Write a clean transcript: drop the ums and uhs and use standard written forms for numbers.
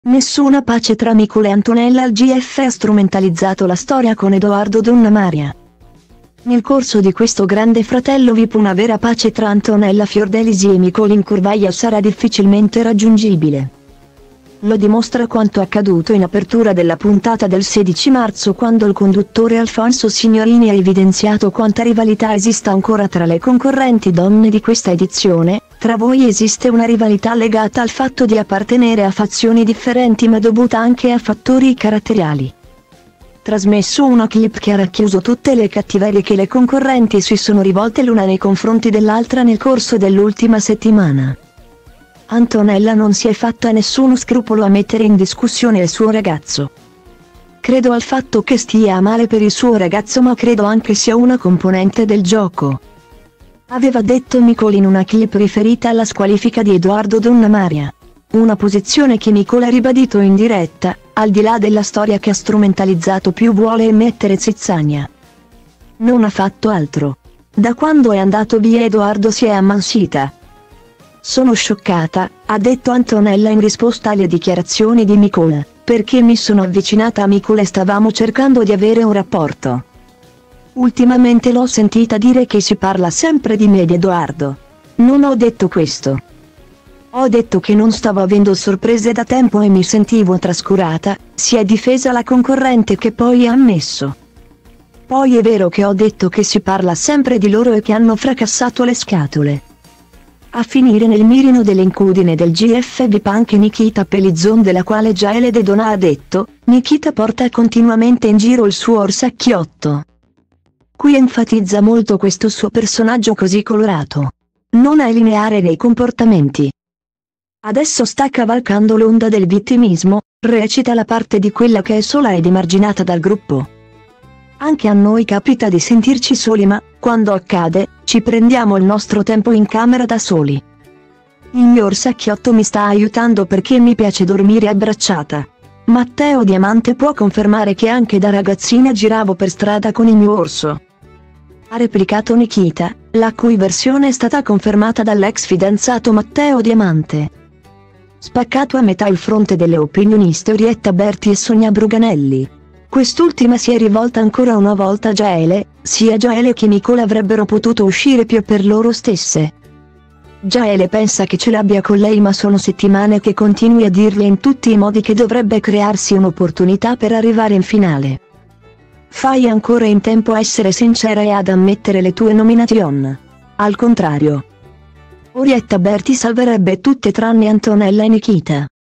Nessuna pace tra Nicola e Antonella. Il GF ha strumentalizzato la storia con Edoardo Donnamaria. Nel corso di questo Grande Fratello VIP una vera pace tra Antonella Fiordelisi e Nicolin Curvaia sarà difficilmente raggiungibile. Lo dimostra quanto accaduto in apertura della puntata del 16 marzo, quando il conduttore Alfonso Signorini ha evidenziato quanta rivalità esista ancora tra le concorrenti donne di questa edizione. Tra voi esiste una rivalità legata al fatto di appartenere a fazioni differenti, ma dovuta anche a fattori caratteriali. Trasmesso una clip che ha racchiuso tutte le cattiverie che le concorrenti si sono rivolte l'una nei confronti dell'altra nel corso dell'ultima settimana. Antonella non si è fatta nessuno scrupolo a mettere in discussione il suo ragazzo. Credo al fatto che stia male per il suo ragazzo, ma credo anche sia una componente del gioco. Aveva detto Nicola in una clip riferita alla squalifica di Edoardo Donnamaria. Una posizione che Nicola ha ribadito in diretta, al di là della storia che ha strumentalizzato più vuole mettere zizzania. Non ha fatto altro. Da quando è andato via Edoardo si è ammansita. Sono scioccata, ha detto Antonella in risposta alle dichiarazioni di Nicola, perché mi sono avvicinata a Nicola e stavamo cercando di avere un rapporto. Ultimamente l'ho sentita dire che si parla sempre di me e di Edoardo. Non ho detto questo. Ho detto che non stavo avendo sorprese da tempo e mi sentivo trascurata, si è difesa la concorrente, che poi ha ammesso. Poi è vero che ho detto che si parla sempre di loro e che hanno fracassato le scatole. A finire nel mirino delle incudine del GF VIP anche Nikita Pellizzon, della quale Jaele De Donà ha detto: Nikita porta continuamente in giro il suo orsacchiotto. Qui enfatizza molto questo suo personaggio così colorato. Non è lineare nei comportamenti. Adesso sta cavalcando l'onda del vittimismo, recita la parte di quella che è sola ed emarginata dal gruppo. Anche a noi capita di sentirci soli, ma, quando accade, ci prendiamo il nostro tempo in camera da soli. Il mio orsacchiotto mi sta aiutando perché mi piace dormire abbracciata. Matteo Diamante può confermare che anche da ragazzina giravo per strada con il mio orso. Ha replicato Nikita, la cui versione è stata confermata dall'ex fidanzato Matteo Diamante. Spaccato a metà il fronte delle opinioniste Orietta Berti e Sonia Bruganelli. Quest'ultima si è rivolta ancora una volta a Jaele: sia Jaele che Nicola avrebbero potuto uscire più per loro stesse. Jaele pensa che ce l'abbia con lei, ma sono settimane che continui a dirle in tutti i modi che dovrebbe crearsi un'opportunità per arrivare in finale. Fai ancora in tempo a essere sincera e ad ammettere le tue nomination. Al contrario, Orietta Berti salverebbe tutte tranne Antonella e Nikita.